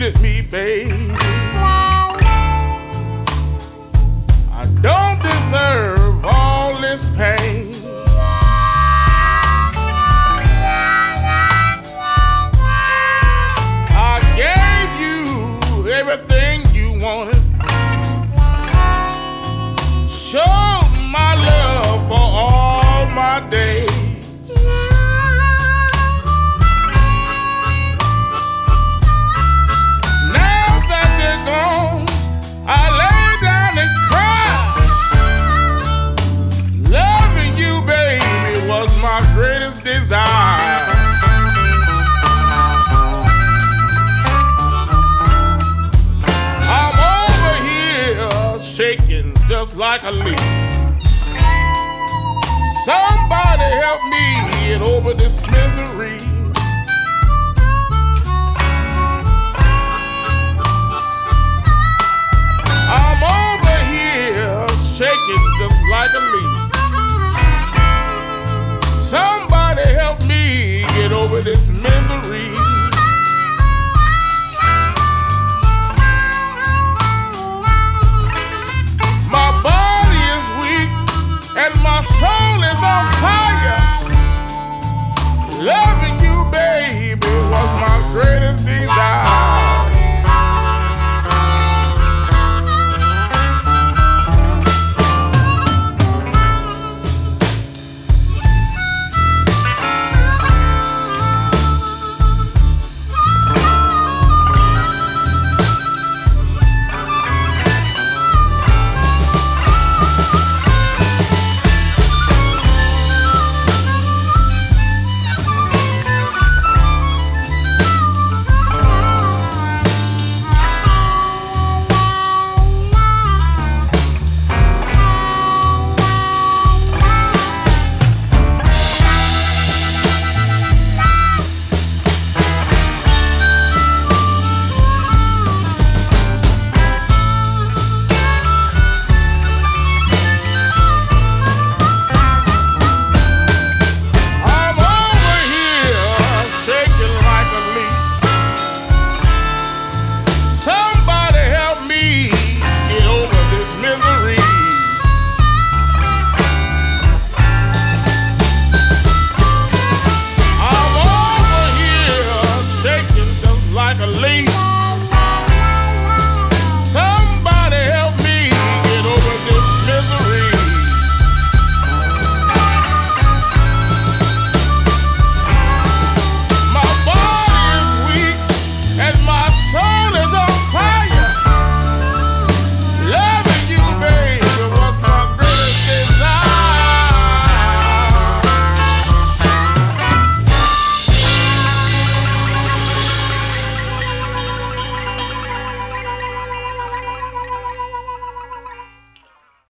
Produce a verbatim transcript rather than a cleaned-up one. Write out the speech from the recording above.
treated me, baby. I don't deserve all this pain. I gave you everything you wanted. Showed my love for all my days. My greatest desire. I'm over here shaking just like a leaf. Somebody help me get over this misery. I'm over here shaking just like a leaf. Somebody help me get over this misery. My body is weak and my soul is on fire. Loving you, baby, was my greatest desire.